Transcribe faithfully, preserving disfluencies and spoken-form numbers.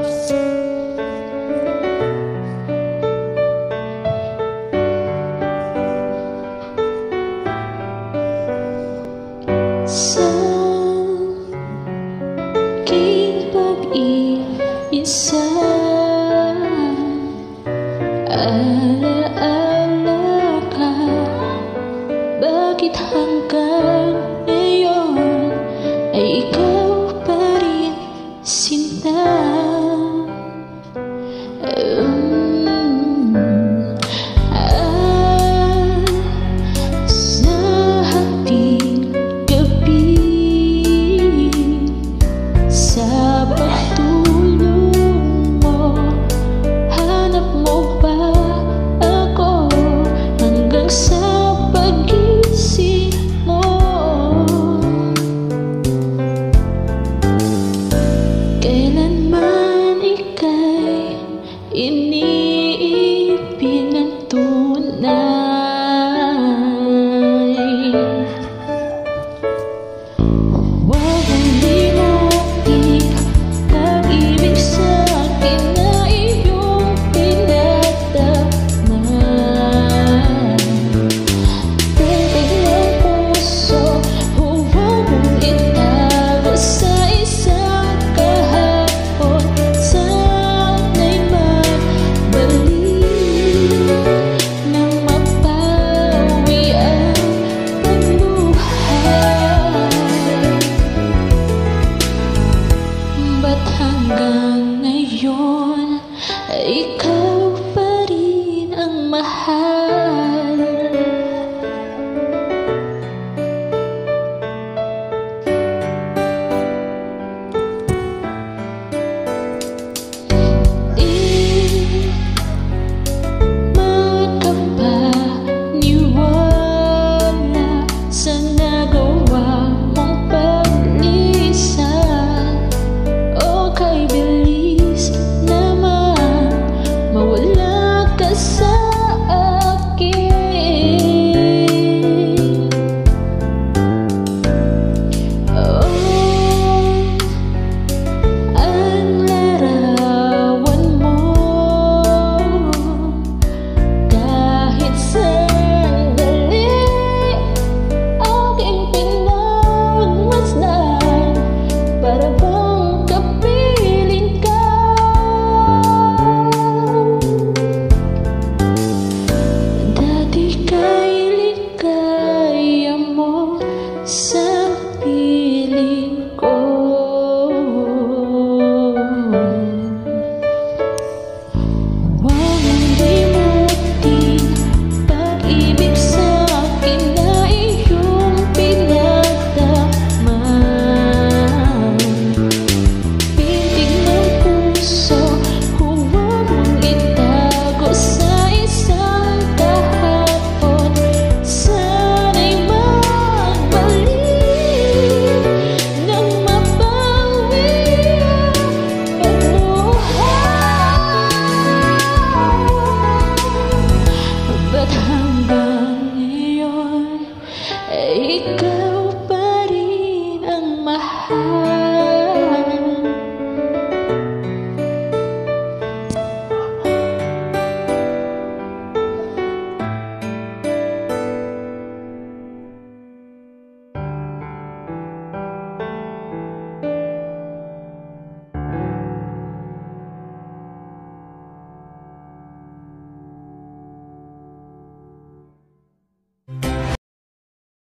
Sa aking pag-iisa, alaala ka. Bakit hanggang ngayon ay ikaw pa rin, sinta? Um, ah, sa hating gabi, sa pagtulong mo, hanap mo ba ako hanggang sa pag-isip mo? Kailanman ika'y iniibig ng tunay. Huwag mong limutin pag-ibig sa akin na iyong pinagdama. Titig ng puso, huwag mong itago sa isang kahapon. Sana'y magbalik nang mapawi ang pagbuhay. Ba't hanggang ngayon ay ikaw